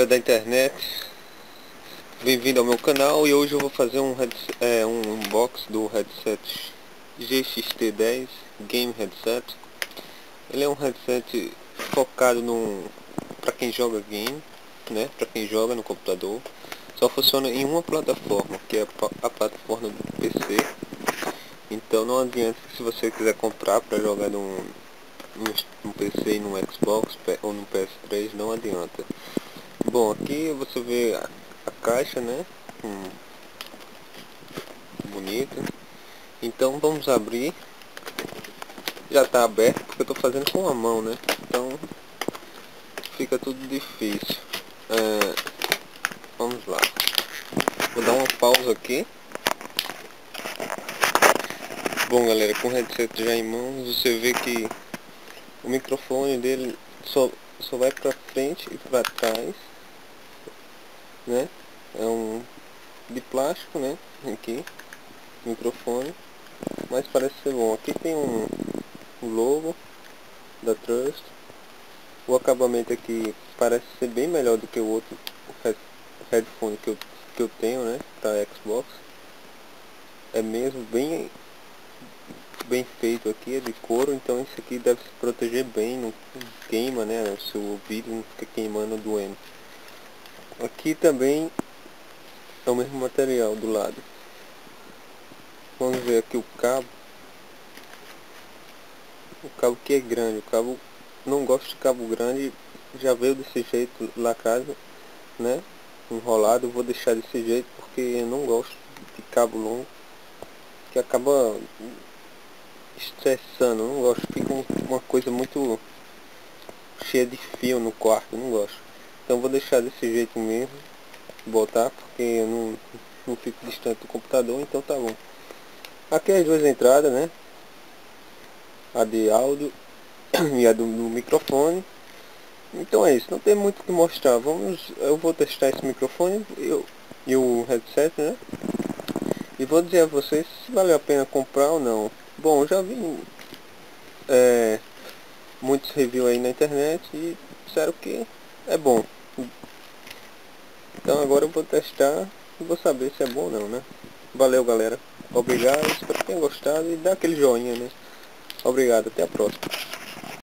galera da internet, bem-vindo ao meu canal. E hoje eu vou fazer um unboxing do headset GXT10 Game Headset. Ele é um headset focado para quem joga game, né? Para quem joga no computador. Só funciona em uma plataforma, que é a plataforma do PC. Então não adianta, se você quiser comprar para jogar no PC e no Xbox ou no PS3, não adianta. Bom, aqui você vê a caixa, né? Bonita. Então vamos abrir. Já está aberto porque eu estou fazendo com a mão, né? Então fica tudo difícil. Vamos lá. Vou dar uma pausa aqui. Bom, galera, com o headset já em mãos, você vê que o microfone dele só vai para frente e para trás, né? É um de plástico, né? Aqui, microfone, mas parece ser bom. Aqui tem um logo da Trust. O acabamento aqui parece ser bem melhor do que o outro headphone que eu tenho, né? Para Xbox. É mesmo bem feito aqui, é de couro, então isso aqui deve se proteger bem, não queima, né? O seu ouvido não fica queimando, doendo. Aqui também é o mesmo material do lado. Vamos ver aqui o cabo. O cabo que é grande, o cabo, não gosto de cabo grande, já veio desse jeito lacrado, né? Enrolado. Eu vou deixar desse jeito porque eu não gosto de cabo longo, que acaba estressando. Eu não gosto, fica uma coisa muito cheia de fio no quarto, eu não gosto. Então vou deixar desse jeito mesmo, botar, porque eu não fico distante do computador, então tá bom. Aqui as duas entradas, né? A de áudio e a do microfone. Então é isso, não tem muito o que mostrar. Eu vou testar esse microfone e o headset, né? E vou dizer a vocês se vale a pena comprar ou não. Bom, eu já vi muitos reviews aí na internet e disseram que é bom. Então agora eu vou testar e vou saber se é bom ou não, né? Valeu, galera. Obrigado, espero que tenham gostado e dá aquele joinha, né? Obrigado, até a próxima.